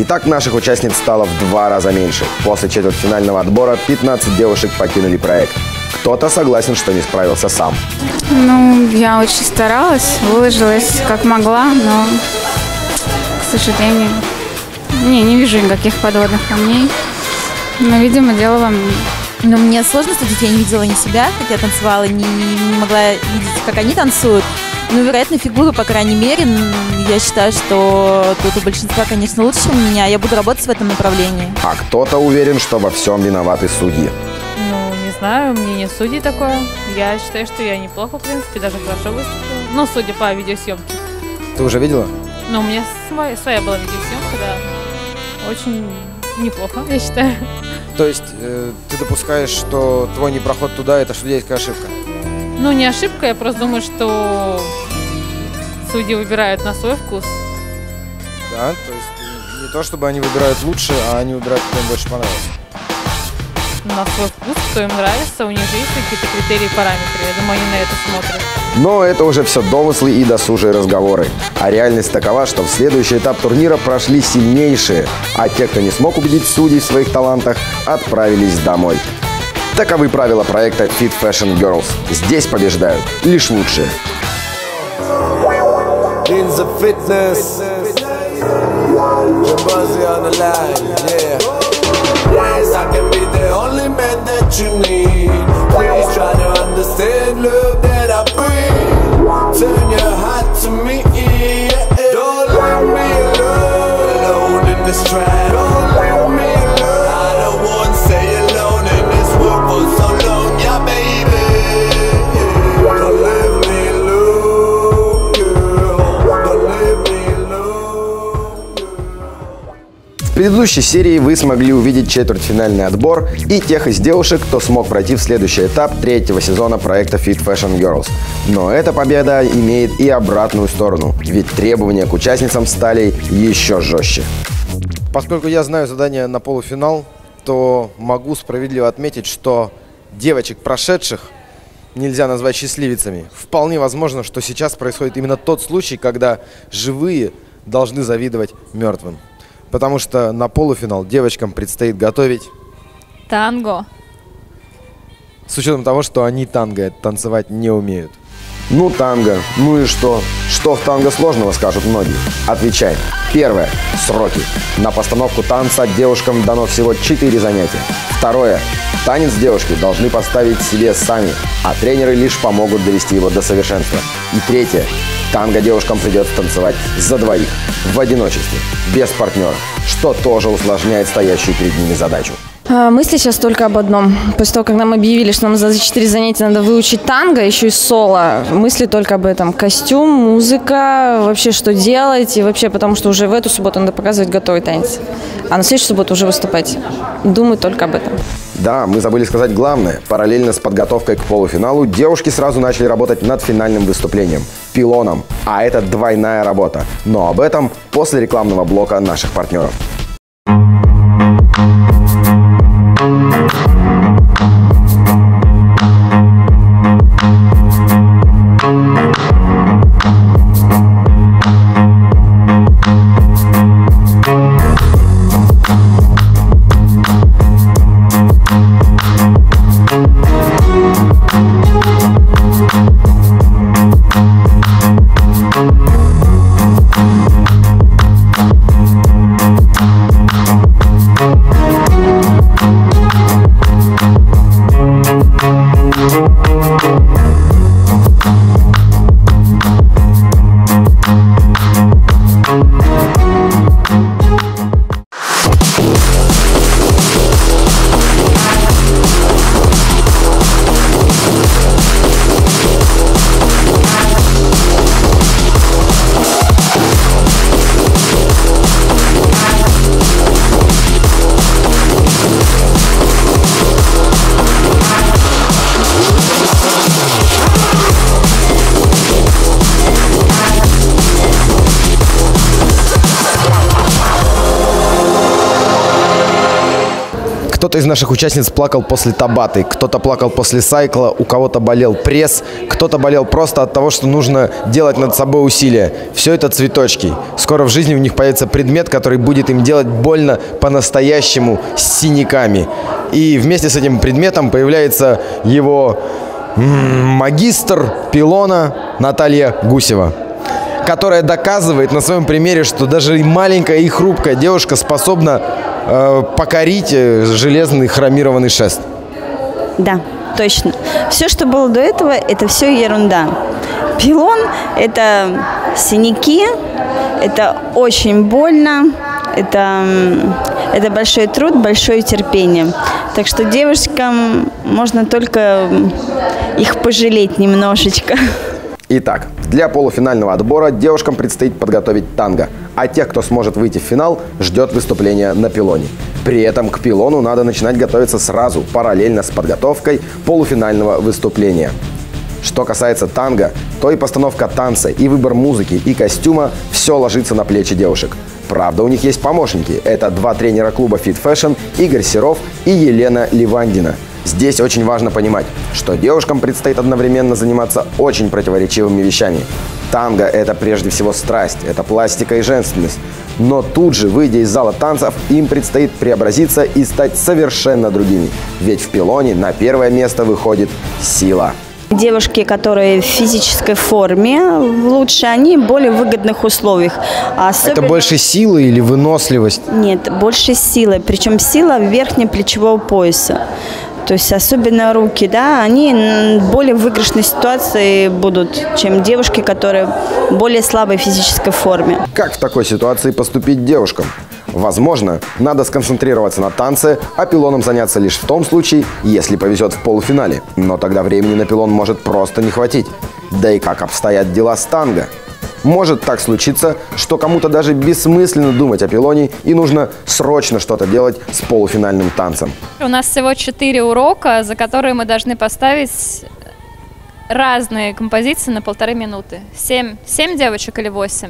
Итак, наших участниц стало в 2 раза меньше. После четвертьфинального отбора 15 девушек покинули проект. Кто-то согласен, что не справился сам. Ну, я очень старалась, выложилась как могла, но, к сожалению, не вижу никаких подводных камней. Но, видимо, дело во мне. Но мне сложно судить, я не видела ни себя, как я танцевала, не могла видеть, как они танцуют. Ну, вероятно, фигуру, по крайней мере, я считаю, что тут у большинства, конечно, лучше у меня. Я буду работать в этом направлении. А кто-то уверен, что во всем виноваты судьи. Ну, не знаю, мнение судей такое. Я считаю, что я неплохо, в принципе, даже хорошо выступила. Ну, судя по видеосъемке. Ты уже видела? Ну, у меня своя была видеосъемка, да. Очень неплохо, я считаю. То есть ты допускаешь, что твой непроход туда – это судейская ошибка? Ну, не ошибка, я просто думаю, что судьи выбирают на свой вкус. Да, то есть не то, чтобы они выбирают лучше, а они выбирают, кто им больше понравился. На свой вкус, кто им нравится, у них же есть какие-то критерии и параметры. Я думаю, они на это смотрят. Но это уже все домыслы и досужие разговоры. А реальность такова, что в следующий этап турнира прошли сильнейшие, а те, кто не смог убедить судей в своих талантах, отправились домой. Таковы правила проекта Fit Fashion Girls. Здесь побеждают лишь лучшие. В предыдущей серии вы смогли увидеть четвертьфинальный отбор и тех из девушек, кто смог пройти в следующий этап 3-го сезона проекта Fit Fashion Girls. Но эта победа имеет и обратную сторону, ведь требования к участницам стали еще жестче. Поскольку я знаю задание на полуфинал, то могу справедливо отметить, что девочек, прошедших, нельзя назвать счастливицами. Вполне возможно, что сейчас происходит именно тот случай, когда живые должны завидовать мертвым. Потому что на полуфинал девочкам предстоит готовить Танго. с учетом того, что они танго танцевать не умеют. Ну танго, ну и что? Что в танго сложного, скажут многие. Отвечаем. Первое. Сроки. На постановку танца девушкам дано всего 4 занятия. Второе. Танец девушки должны поставить себе сами, а тренеры лишь помогут довести его до совершенства. И третье. Танго девушкам придется танцевать за двоих, в одиночестве, без партнера, что тоже усложняет стоящую перед ними задачу. Мысли сейчас только об одном. После того, как нам объявили, что нам за 4 занятия надо выучить танго, еще и соло, мысли только об этом. Костюм, музыка, вообще что делать, и вообще потому что уже в эту субботу надо показывать готовый танец, а на следующую субботу уже выступать. Думаю только об этом. Да, мы забыли сказать главное. Параллельно с подготовкой к полуфиналу девушки сразу начали работать над финальным выступлением – пилоном. А это двойная работа. Но об этом после рекламного блока наших партнеров. Кто-то из наших участниц плакал после табаты, кто-то плакал после сайкла, у кого-то болел пресс, кто-то болел просто от того, что нужно делать над собой усилия. Все это цветочки. Скоро в жизни у них появится предмет, который будет им делать больно по-настоящему, с синяками. И вместе с этим предметом появляется его магистр пилона Наталья Гусева, которая доказывает на своем примере, что даже и маленькая, и хрупкая девушка способна покорить железный хромированный шест. Да, точно. Все, что было до этого, это все ерунда. Пилон – это синяки, это очень больно, это большой труд, большое терпение. Так что девушкам можно только их пожалеть немножечко. Итак, для полуфинального отбора девушкам предстоит подготовить танго, а тех, кто сможет выйти в финал, ждет выступление на пилоне. При этом к пилону надо начинать готовиться сразу, параллельно с подготовкой полуфинального выступления. Что касается танго, то и постановка танца, и выбор музыки, и костюма – все ложится на плечи девушек. Правда, у них есть помощники. Это два тренера клуба Fit Fashion – Игорь Серов и Елена Ливандина. Здесь очень важно понимать, что девушкам предстоит одновременно заниматься очень противоречивыми вещами. Танго – это прежде всего страсть, это пластика и женственность. Но тут же, выйдя из зала танцев, им предстоит преобразиться и стать совершенно другими. Ведь в пилоне на первое место выходит сила. Девушки, которые в физической форме, лучше они в более выгодных условиях. Это больше силы или выносливость? Нет, больше силы. Причем сила верхнеплечевого пояса. То есть особенно руки, да, они в более выигрышной ситуации будут, чем девушки, которые в более слабой физической форме. Как в такой ситуации поступить девушкам? Возможно, надо сконцентрироваться на танце, а пилоном заняться лишь в том случае, если повезет в полуфинале. Но тогда времени на пилон может просто не хватить. Да и как обстоят дела с танго? Может так случиться, что кому-то даже бессмысленно думать о пилоне и нужно срочно что-то делать с полуфинальным танцем. У нас всего 4 урока, за которые мы должны поставить разные композиции на 1,5 минуты. 7 девочек или 8?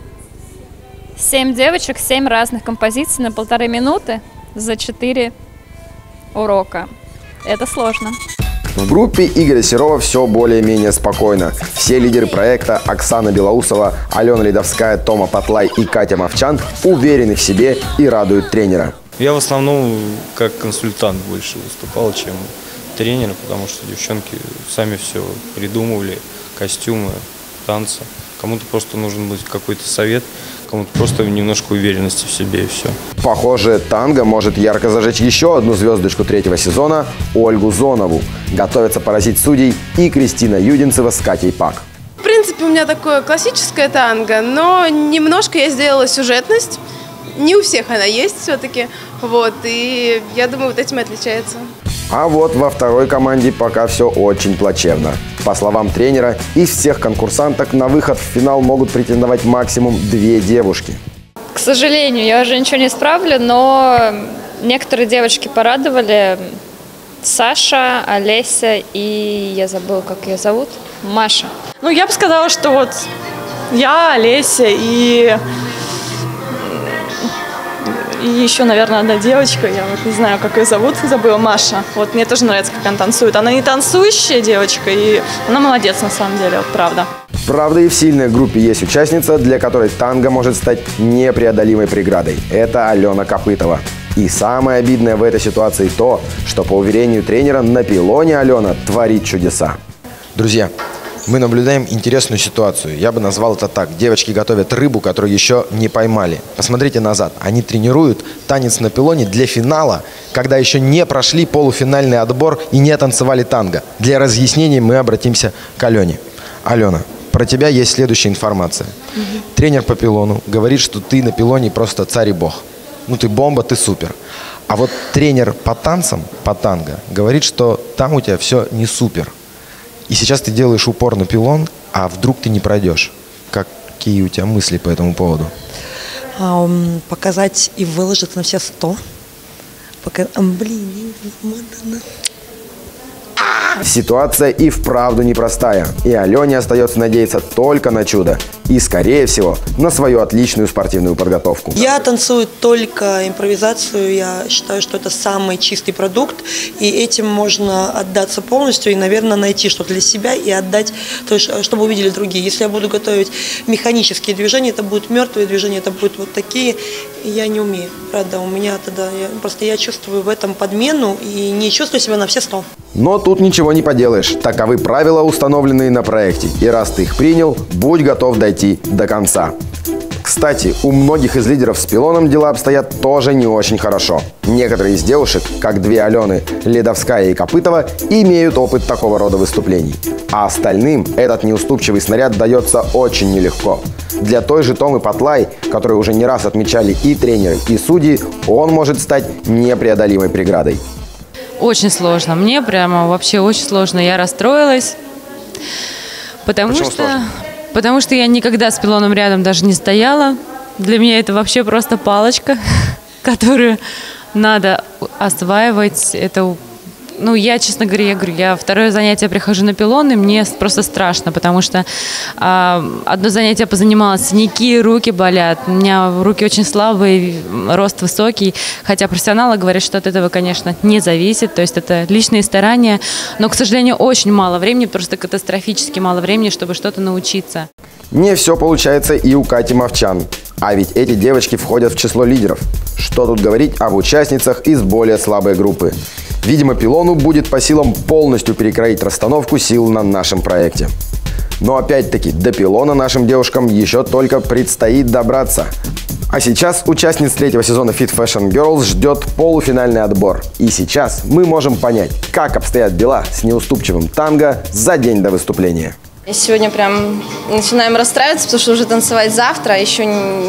7 девочек, 7 разных композиций на 1,5 минуты за 4 урока. Это сложно. В группе Игоря Серова все более-менее спокойно. Все лидеры проекта Оксана Белоусова, Алена Ледовская, Тома Патлай и Катя Мовчан уверены в себе и радуют тренера. Я в основном как консультант больше выступал, чем тренер, потому что девчонки сами все придумывали, костюмы, танцы. Кому-то просто нужен быть какой-то совет, кому-то просто немножко уверенности в себе и все. Похоже, танго может ярко зажечь еще одну звездочку 3-го сезона – Ольгу Зонову. Готовятся поразить судей и Кристина Юдинцева с Катей Пак. В принципе, у меня такое классическое танго, но немножко я сделала сюжетность. Не у всех она есть все-таки. Вот, и я думаю, вот этим и отличается. А вот во второй команде пока все очень плачевно. По словам тренера, из всех конкурсанток на выход в финал могут претендовать максимум 2 девушки. К сожалению, я уже ничего не исправлю, но некоторые девочки порадовали. Саша, Олеся и я забыла, как ее зовут, Маша. Ну, я бы сказала, что вот я, Олеся и еще, наверное, одна девочка, я вот не знаю, как ее зовут, забыла, Маша. Вот мне тоже нравится, как она танцует. Она не танцующая девочка, и она молодец на самом деле, вот правда. Правда, и в сильной группе есть участница, для которой танго может стать непреодолимой преградой. Это Алена Копытова. И самое обидное в этой ситуации то, что, по уверению тренера, на пилоне Алена творит чудеса. Друзья, мы наблюдаем интересную ситуацию. Я бы назвал это так. Девочки готовят рыбу, которую еще не поймали. Посмотрите назад. Они тренируют танец на пилоне для финала, когда еще не прошли полуфинальный отбор и не танцевали танго. Для разъяснений мы обратимся к Алене. Алена, про тебя есть следующая информация. Тренер по пилону говорит, что ты на пилоне просто царь и бог. Ну ты бомба, ты супер. А вот тренер по танцам, по танго, говорит, что там у тебя все не супер. И сейчас ты делаешь упор на пилон, а вдруг ты не пройдешь. Какие у тебя мысли по этому поводу? Показать и выложиться на все 100. Блин, Ситуация и вправду непростая, и Алене остается надеяться только на чудо. И, скорее всего, на свою отличную спортивную подготовку. Я танцую только импровизацию. Я считаю, что это самый чистый продукт. И этим можно отдаться полностью и, наверное, найти что-то для себя и отдать, то есть, чтобы увидели другие. Если я буду готовить механические движения, это будут мертвые движения, это будут вот такие. И я не умею. Правда, у меня тогда... Я чувствую в этом подмену и не чувствую себя на все 100. Но тут ничего не поделаешь. Таковы правила, установленные на проекте. И раз ты их принял, будь готов дойти до конца. Кстати, у многих из лидеров с пилоном дела обстоят тоже не очень хорошо. Некоторые из девушек, как две Алены, Ледовская и Копытова, имеют опыт такого рода выступлений. А остальным этот неуступчивый снаряд дается очень нелегко. Для той же Томы Патлай, которую уже не раз отмечали и тренеры, и судьи, он может стать непреодолимой преградой. Очень сложно. Мне прямо вообще очень сложно. Я расстроилась. Потому что я никогда с пилоном рядом даже не стояла. Для меня это вообще просто палочка, которую надо осваивать. Это, я, честно говоря, я второе занятие прихожу на пилон, и мне просто страшно, потому что одно занятие позанималась, синяки, руки болят. У меня руки очень слабые, рост высокий. Хотя профессионалы говорят, что от этого, конечно, не зависит. То есть это личные старания. Но, к сожалению, очень мало времени, просто катастрофически мало времени, чтобы что-то научиться. Не все получается и у Кати Мовчан. А ведь эти девочки входят в число лидеров. Что тут говорить об участницах из более слабой группы. Видимо, пилону будет по силам полностью перекроить расстановку сил на нашем проекте. Но опять-таки, до пилона нашим девушкам еще только предстоит добраться. А сейчас участниц третьего сезона Fit Fashion Girls ждет полуфинальный отбор. И сейчас мы можем понять, как обстоят дела с неуступчивым танго за день до выступления. Сегодня прям начинаем расстраиваться, потому что уже танцевать завтра, еще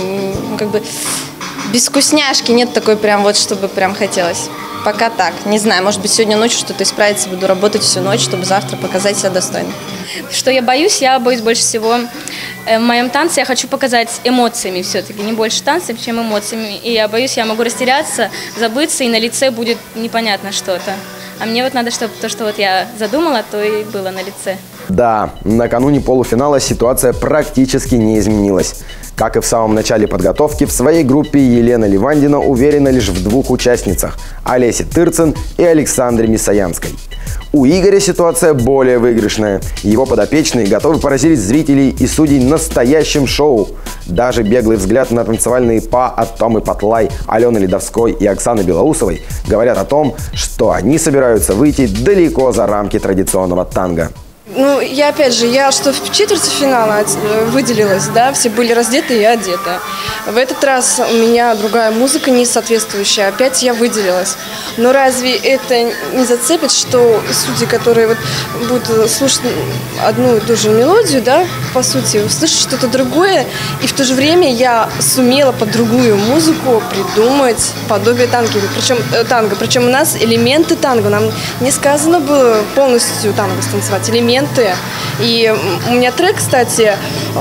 без вкусняшки, нет такой прям вот, чтобы прям хотелось. Пока так. Не знаю, может быть, сегодня ночью что-то исправится, буду работать всю ночь, чтобы завтра показать себя достойно. Что я боюсь больше всего в моем танце, я хочу показать эмоциями все-таки, не больше танцем, чем эмоциями. И я боюсь, я могу растеряться, забыться, и на лице будет непонятно что-то. А мне вот надо, чтобы то, что вот я задумала, то и было на лице. Да, накануне полуфинала ситуация практически не изменилась. Как и в самом начале подготовки, в своей группе Елена Ливандина уверена лишь в двух участницах – Олесе Тырцин и Александре Мисаянской. У Игоря ситуация более выигрышная. Его подопечные готовы поразить зрителей и судей настоящим шоу. Даже беглый взгляд на танцевальные па от Томы Патлай, Алены Ледовской и Оксаны Белоусовой говорят о том, что они собираются выйти далеко за рамки традиционного танго. Я что в четвертьфинала выделилась, да, все были раздеты, я одета. В этот раз у меня другая музыка, не соответствующая, опять я выделилась. Но разве это не зацепит, что судьи, которые будут слушать одну и ту же мелодию, да, по сути, услышат что-то другое, и в то же время я сумела под другую музыку придумать подобие танго. Причем у нас элементы танго, нам не сказано было полностью танго станцевать, элементы. И у меня трек, кстати,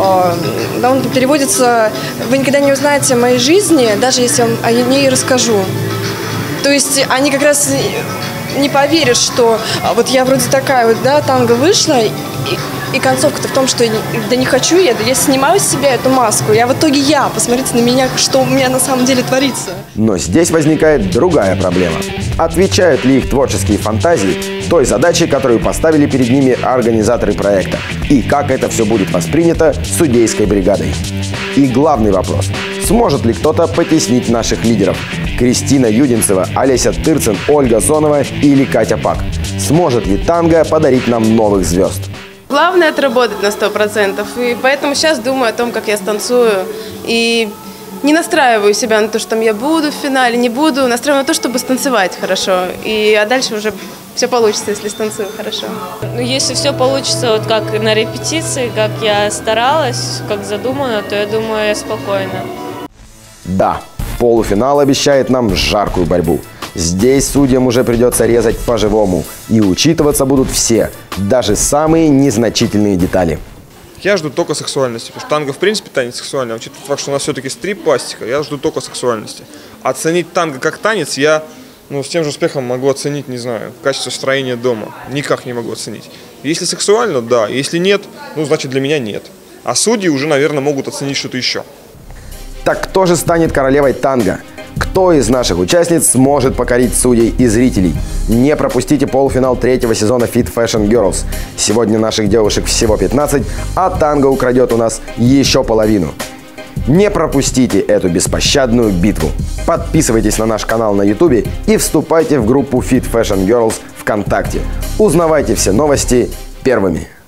он переводится «Вы никогда не узнаете о моей жизни, даже если я вам о ней расскажу». То есть они как раз не поверят, что вот я вроде такая танго вышла, и концовка-то в том, что да не хочу я снимаю с себя эту маску. В итоге посмотрите на меня, что у меня на самом деле творится. Но здесь возникает другая проблема. Отвечают ли их творческие фантазии той задаче, которую поставили перед ними организаторы проекта? И как это все будет воспринято судейской бригадой? И главный вопрос. Сможет ли кто-то потеснить наших лидеров? Кристина Юдинцева, Олеся Тырцин, Ольга Зонова или Катя Пак? Сможет ли танго подарить нам новых звезд? Главное отработать на 100%. И поэтому сейчас думаю о том, как я станцую. И не настраиваю себя на то, что я буду в финале, не буду. Настраиваю на то, чтобы станцевать хорошо. А дальше уже все получится, если станцую хорошо. Если все получится вот как на репетиции, как я старалась, как задумано, то я думаю, я спокойна. Да, полуфинал обещает нам жаркую борьбу. Здесь судьям уже придется резать по-живому. И учитываться будут все, даже самые незначительные детали. Я жду только сексуальности, потому что танго в принципе танец сексуальный. Учитывая факт, что у нас все-таки стрип-пластика, я жду только сексуальности. Оценить танго как танец я с тем же успехом могу оценить, не знаю, качество строения дома. Никак не могу оценить. Если сексуально, да. Если нет, значит для меня нет. А судьи уже, наверное, могут оценить что-то еще. Так кто же станет королевой танго? Кто из наших участниц сможет покорить судей и зрителей? Не пропустите полуфинал 3-го сезона Fit Fashion Girls. Сегодня наших девушек всего 15, а танго украдет у нас еще половину. Не пропустите эту беспощадную битву. Подписывайтесь на наш канал на YouTube и вступайте в группу Fit Fashion Girls ВКонтакте. Узнавайте все новости первыми.